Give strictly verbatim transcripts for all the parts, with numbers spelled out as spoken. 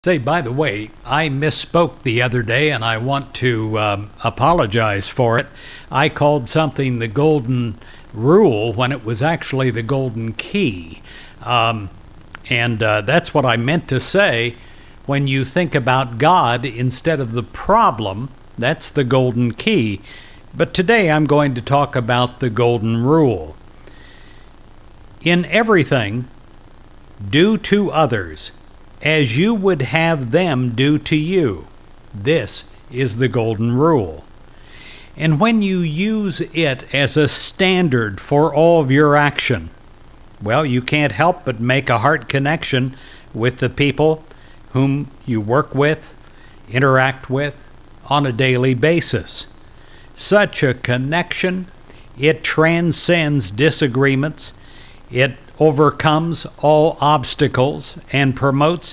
Say, by the way, I misspoke the other day and I want to um, apologize for it. I called something the golden rule when it was actually the golden key. Um, and uh, that's what I meant to say. When you think about God instead of the problem, that's the golden key. But today I'm going to talk about the golden rule. In everything, do to others as you would have them do to you. This is the golden rule. And when you use it as a standard for all of your action, well, you can't help but make a heart connection with the people whom you work with, interact with on a daily basis. Such a connection, it transcends disagreements, it overcomes all obstacles, and promotes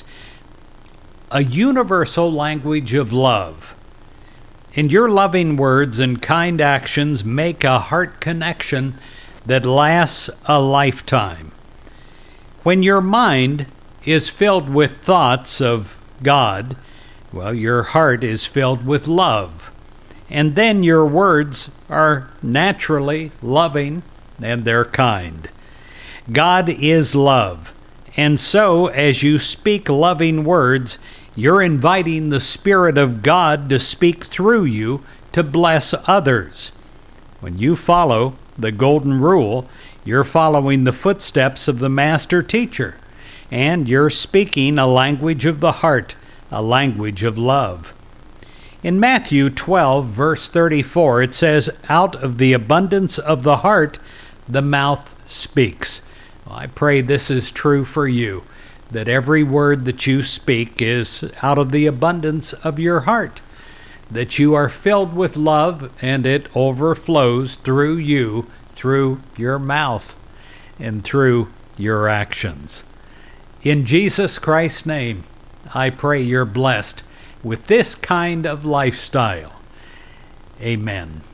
a universal language of love. And your loving words and kind actions make a heart connection that lasts a lifetime. When your mind is filled with thoughts of God, well, your heart is filled with love. And then your words are naturally loving and they're kind. God is love, and so as you speak loving words, you're inviting the Spirit of God to speak through you to bless others. When you follow the golden rule, you're following the footsteps of the Master Teacher, and you're speaking a language of the heart, a language of love. In Matthew twelve, verse thirty-four, it says, "Out of the abundance of the heart, the mouth speaks." I pray this is true for you, that every word that you speak is out of the abundance of your heart, that you are filled with love and it overflows through you, through your mouth, and through your actions. In Jesus Christ's name, I pray you're blessed with this kind of lifestyle. Amen.